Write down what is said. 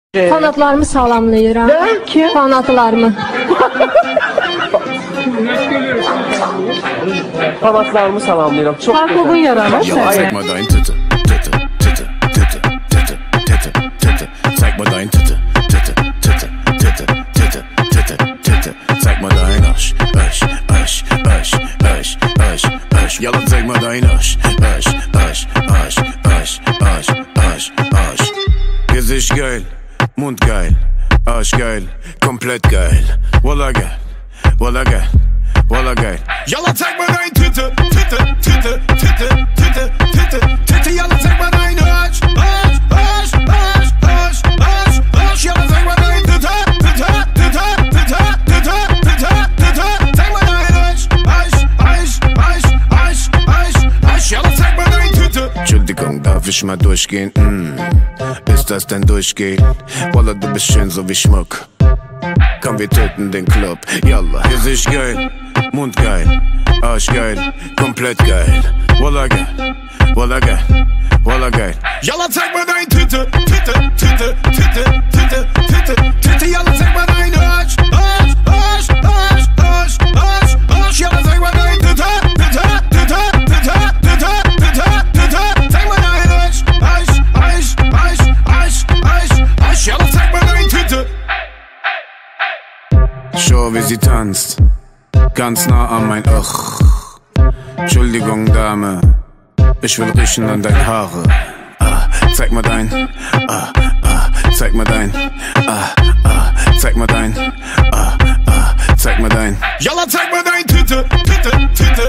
Fanatlarımı salamlayıram. Kim? Fanatlarımı. Fanatlarımı salamlayıram. Çok Farklı yaramaz. Zeig mal dein Titte, Titte, Titte, Titte, Titte, Titte, Titte. Zeig mal dein Titte, Titte, Titte, Titte, Titte, Titte, Titte. Zeig mal dein Arsch, Arsch, Arsch, Arsch, Arsch, Arsch, Arsch. Yalla, zeig mal dein Arsch, Arsch, Arsch, Arsch, Arsch, Arsch, Arsch, Arsch. Gesicht geil, Mund geil, Arsch geil, komplett geil. Walla geil, walla geil, walla geil. Yalla, zeig mal dein Titte, Titte, Titte, Titte, Titte, Titte, Titte. Yalla, zeig mal dein Arsch, Arsch, Arsch, Arsch, Arsch, Arsch, Arsch. Yalla, zeig mal dein Titte, Titte, Titte, Titte, Titte, Titte, Titte. Zeig mal dein Arsch, Arsch, Arsch, Arsch, Arsch, Arsch, Arsch. Yalla, zeig mal dein Titte. Entschuldigung, darf ich mal durchgehen? Ist das denn durchgehen? Walla, du bist schön so wie Schmuck. Komm, wir töten den Club. Yalla, Gesicht geil, Mund geil, Arsch geil, komplett geil. Walla geil, walla geil, walla geil. Yalla, zeig mal dein Titte, Titte, Titte, Titte, Titte, Titte, Titte. Yalla, zeig mal dein Arsch, Arsch, Arsch, Arsch, Arsch, Arsch, Arsch. Yalla, zeig mal dein Titte, Titte, Titte, Titte, Titte, Titte, Titte. Zeig mal dein Arsch, Arsch, Arsch, Arsch, Arsch, Arsch, Arsch. Yalla, zeig mal dein Titte. Schau, wie sie tanzt, ganz nah an mein Ach. Entschuldigung, Dame, ich will riechen an dein Haare. Zeig mal dein, zeig mal dein, zeig mal dein, zeig mal dein. Yalla, zeig mal dein Titte, Titte, Titte,